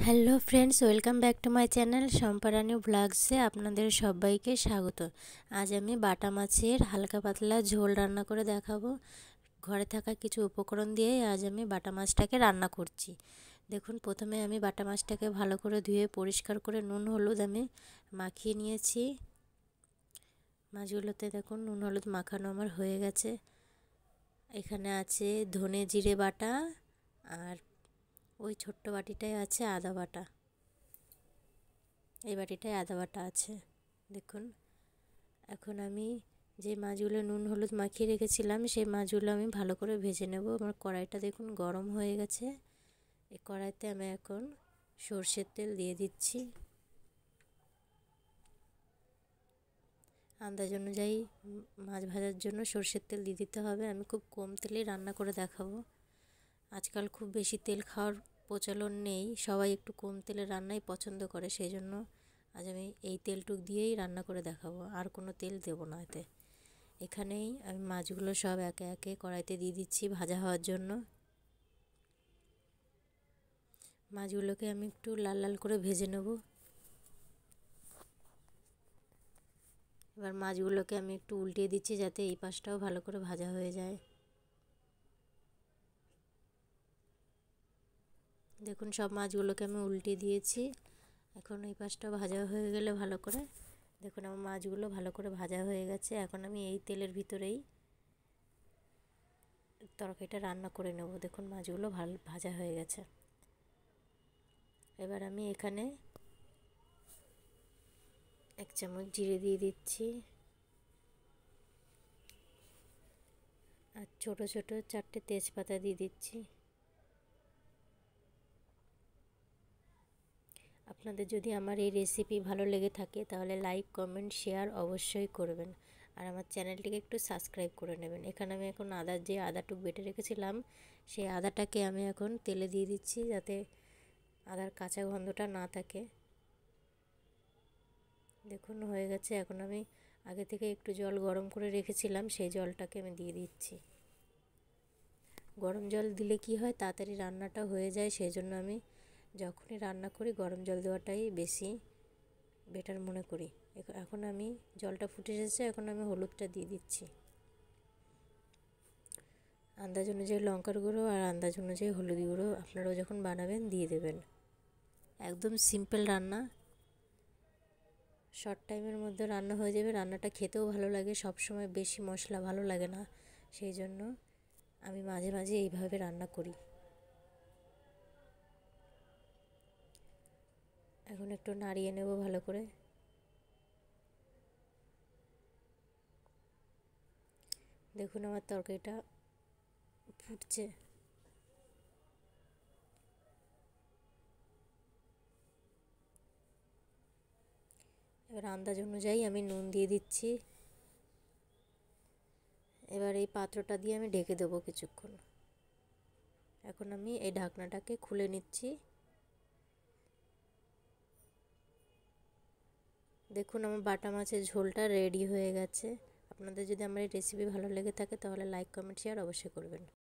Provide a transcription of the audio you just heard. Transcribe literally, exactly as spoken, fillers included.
Hello friends, welcome back to my channel Samparani ব্লগসে আপনাদের সবাইকে স্বাগত। আজ আমি বাটা মাছের হালকা পাতলা ঝোল রান্না করে দেখাবো। ঘরে থাকা কিছু উপকরণ দিয়ে আজ আমি বাটা মাছটাকে রান্না করছি। দেখুন, প্রথমে আমি বাটা মাছটাকে ভালো করে ধুয়ে পরিষ্কার করে নুন হলুদ আমি মাখিয়ে নিয়েছি। মাছগুলোতে দেখুন নুন হলুদ মাখানো আমার হয়ে গেছে। এখানে আছে ধনে জিরে বাটা, আর ওই ছোট্ট বাটিটায় আছে আদা বাটা। এই বাটিটায় আদা বাটা আছে। দেখুন, এখন আমি যে মাছগুলো নুন হলুদ মাখিয়ে রেখেছিলাম সেই মাছগুলো আমি ভালো করে ভেজে নেব। আমার কড়াইটা দেখুন গরম হয়ে গেছে। এই কড়াইতে আমি এখন সর্ষের তেল দিয়ে দিচ্ছি। আন্দাজ অনুযায়ী মাছ ভাজার জন্য সর্ষের তেল দিয়ে দিতে হবে। আমি খুব কম তেলেই রান্না করে দেখাবো। আজকাল খুব বেশি তেল খাওয়ার প্রচলন নেই, সবাই একটু কম তেলে রান্নাই পছন্দ করে। সেই জন্য আজ আমি এই তেলটুক দিয়েই রান্না করে দেখাবো, আর কোনো তেল দেবো না এতে। এখানেই আমি মাছগুলো সব একে একে কড়াইতে দিয়ে দিচ্ছি ভাজা হওয়ার জন্য। মাছগুলোকে আমি একটু লাল লাল করে ভেজে নেব। এবার মাছগুলোকে আমি একটু উল্টিয়ে দিচ্ছি যাতে এই পাশটাও ভালো করে ভাজা হয়ে যায়। দেখুন, সব মাছগুলোকে আমি উল্টে দিয়েছি। এখন এই পাশটা ভাজা হয়ে গেলে ভালো করে, দেখুন আমার মাছগুলো ভালো করে ভাজা হয়ে গেছে। এখন আমি এই তেলের ভিতরেই তরকারিটা রান্না করে নেব। দেখুন মাছগুলো ভালো ভাজা হয়ে গেছে। এবার আমি এখানে এক চামচ জিরে দিয়ে দিচ্ছি, আর ছোট ছোট চারটে তেজপাতা দিয়ে দিচ্ছি। আপনাদের যদি আমার এই রেসিপি ভালো লেগে থাকে তাহলে লাইক কমেন্ট শেয়ার অবশ্যই করবেন, আর আমার চ্যানেলটিকে একটু সাবস্ক্রাইব করে নেবেন। এখানে আমি এখন আদার যে আদাটুক বেটে রেখেছিলাম সেই আদাটাকে আমি এখন তেলে দিয়ে দিচ্ছি যাতে আদার কাঁচা গন্ধটা না থাকে। দেখুন হয়ে গেছে। এখন আমি আগে থেকে একটু জল গরম করে রেখেছিলাম, সেই জলটাকে আমি দিয়ে দিচ্ছি। গরম জল দিলে কি হয়, তাড়াতাড়ি রান্নাটা হয়ে যায়। সেই জন্য আমি যখনই রান্না করি গরম জল দেওয়াটাই বেশি বেটার মনে করি। এখন আমি জলটা ফুটে এসেছে, এখন আমি হলুদটা দিয়ে দিচ্ছি। আন্দাজ অনুযায়ী লঙ্কার গুঁড়ো আর আন্দাজ অনুযায়ী হলুদ গুঁড়ো আপনারাও যখন বানাবেন দিয়ে দেবেন। একদম সিম্পল রান্না, শর্ট টাইমের মধ্যে রান্না হয়ে যাবে। রান্নাটা খেতেও ভালো লাগে। সব সময় বেশি মশলা ভালো লাগে না, সেই জন্য আমি মাঝে মাঝে এইভাবে রান্না করি। এখন একটু নাড়িয়ে নেব ভালো করে। দেখুন আমার তরকারিটা ফুটছে। এবার আন্দাজ অনুযায়ী আমি নুন দিয়ে দিচ্ছি। এবার এই পাত্রটা দিয়ে আমি ঢেকে দেবো কিছুক্ষণ। এখন আমি এই ঢাকনাটাকে খুলে নিচ্ছি। দেখুন আমার বাটা মাছের ঝোলটা রেডি হয়ে গেছে। আপনাদের যদি আমার এই রেসিপি ভালো লেগে থাকে তাহলে লাইক কমেন্ট শেয়ার অবশ্যই করবেন।